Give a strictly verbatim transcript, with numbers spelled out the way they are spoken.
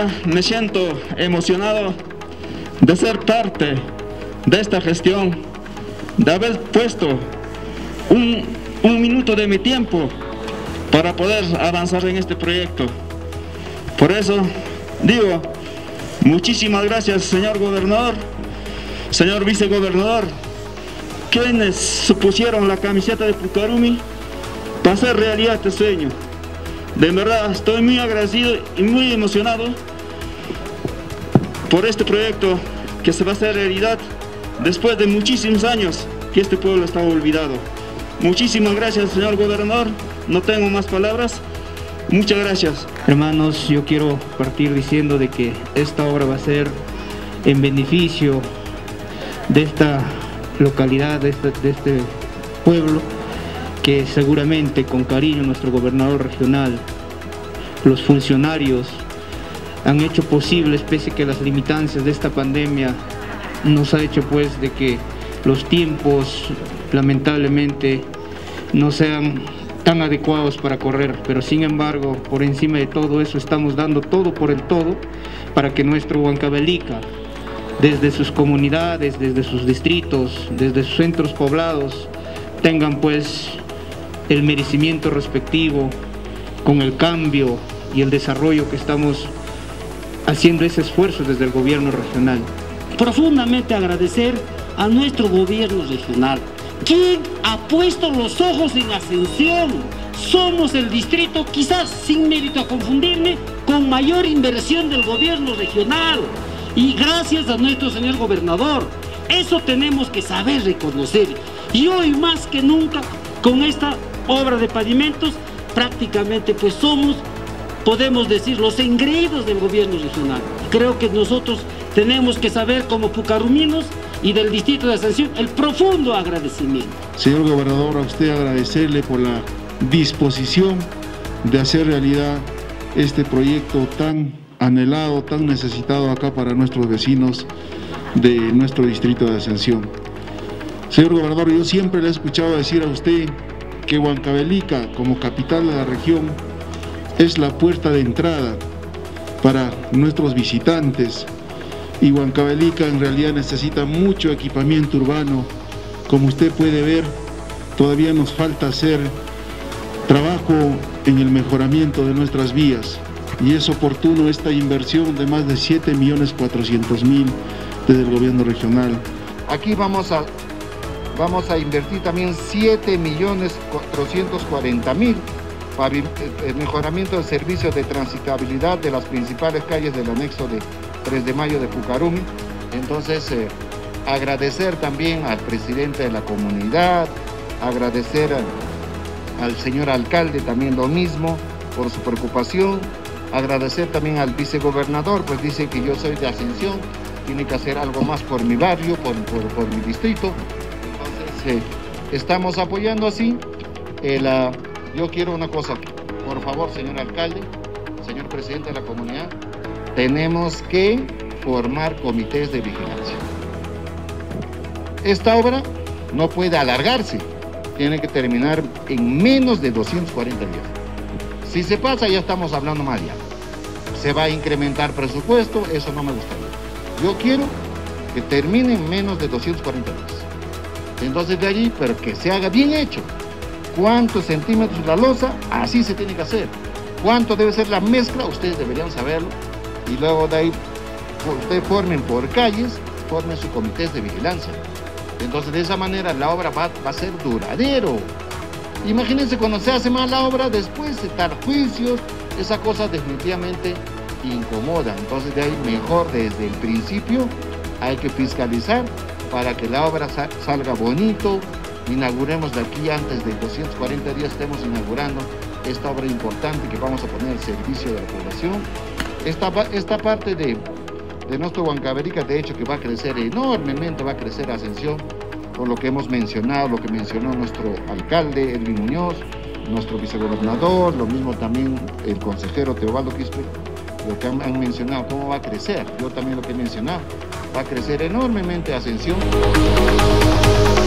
verdad me siento emocionado de ser parte de esta gestión, de haber puesto un, un minuto de mi tiempo para poder avanzar en este proyecto. Por eso digo, muchísimas gracias, señor gobernador, señor vicegobernador, quienes supusieron la camiseta de Pucarumi para hacer realidad este sueño. De verdad estoy muy agradecido y muy emocionado por este proyecto que se va a hacer realidad después de muchísimos años que este pueblo estaba olvidado. Muchísimas gracias, señor gobernador, no tengo más palabras, muchas gracias. Hermanos, yo quiero partir diciendo de que esta obra va a ser en beneficio de esta localidad, de este, de este pueblo, que seguramente con cariño nuestro gobernador regional, los funcionarios han hecho posible, pese a que las limitancias de esta pandemia nos ha hecho pues de que los tiempos lamentablemente no sean tan adecuados para correr, pero sin embargo por encima de todo eso estamos dando todo por el todo para que nuestro Huancavelica, desde sus comunidades, desde sus distritos, desde sus centros poblados, tengan pues el merecimiento respectivo con el cambio y el desarrollo que estamos haciendo ese esfuerzo desde el gobierno regional. Profundamente agradecer a nuestro gobierno regional, quien ha puesto los ojos en Asunción. Somos el distrito, quizás sin mérito a confundirme, con mayor inversión del gobierno regional. Y gracias a nuestro señor gobernador, eso tenemos que saber reconocer. Y hoy más que nunca, con esta obra de pavimentos, prácticamente pues somos, podemos decir, los engreídos del gobierno regional. Creo que nosotros tenemos que saber como pucaruminos y del distrito de Asunción el profundo agradecimiento. Señor gobernador, a usted agradecerle por la disposición de hacer realidad este proyecto tan anhelado, tan necesitado acá para nuestros vecinos de nuestro distrito de Asunción. Señor gobernador, yo siempre le he escuchado decir a usted que Huancavelica, como capital de la región, es la puerta de entrada para nuestros visitantes, y Huancavelica en realidad necesita mucho equipamiento urbano. Como usted puede ver, todavía nos falta hacer trabajo en el mejoramiento de nuestras vías, y es oportuno esta inversión de más de siete millones cuatrocientos mil desde el gobierno regional. Aquí vamos a Vamos a invertir también siete millones cuatrocientos cuarenta mil para el mejoramiento del servicio de transitabilidad de las principales calles del anexo de tres de mayo de Pucarumi. Entonces, eh, agradecer también al presidente de la comunidad, agradecer a, al señor alcalde también lo mismo por su preocupación, agradecer también al vicegobernador, pues dice que yo soy de Asunción, tiene que hacer algo más por mi barrio, por, por, por mi distrito. Eh, estamos apoyando así. Eh, la, yo quiero una cosa, por favor, señor alcalde, señor presidente de la comunidad, tenemos que formar comités de vigilancia. Esta obra no puede alargarse, tiene que terminar en menos de doscientos cuarenta días. Si se pasa, ya estamos hablando mal ya. Se va a incrementar presupuesto, eso no me gustaría. Yo quiero que termine en menos de doscientos cuarenta días. Entonces de allí, pero que se haga bien hecho. ¿Cuántos centímetros la losa? Así se tiene que hacer. ¿Cuánto debe ser la mezcla? Ustedes deberían saberlo. Y luego de ahí, ustedes formen por calles, formen sus comités de vigilancia. Entonces de esa manera la obra va, va a ser duradero. Imagínense cuando se hace mal la obra, después de dar juicios, esa cosa definitivamente incomoda. Entonces de ahí mejor desde el principio hay que fiscalizar para que la obra salga bonito, inauguremos de aquí antes de doscientos cuarenta días, estemos inaugurando esta obra importante que vamos a poner al servicio de la población. Esta, esta parte de, de nuestro Huancavelica, de hecho, que va a crecer enormemente, va a crecer Asunción, por lo que hemos mencionado, lo que mencionó nuestro alcalde, Edwin Muñoz, nuestro vicegobernador, lo mismo también el consejero Teobaldo Quispe, lo que han, han mencionado, cómo va a crecer. Yo también lo que he mencionado, va a crecer enormemente Asunción.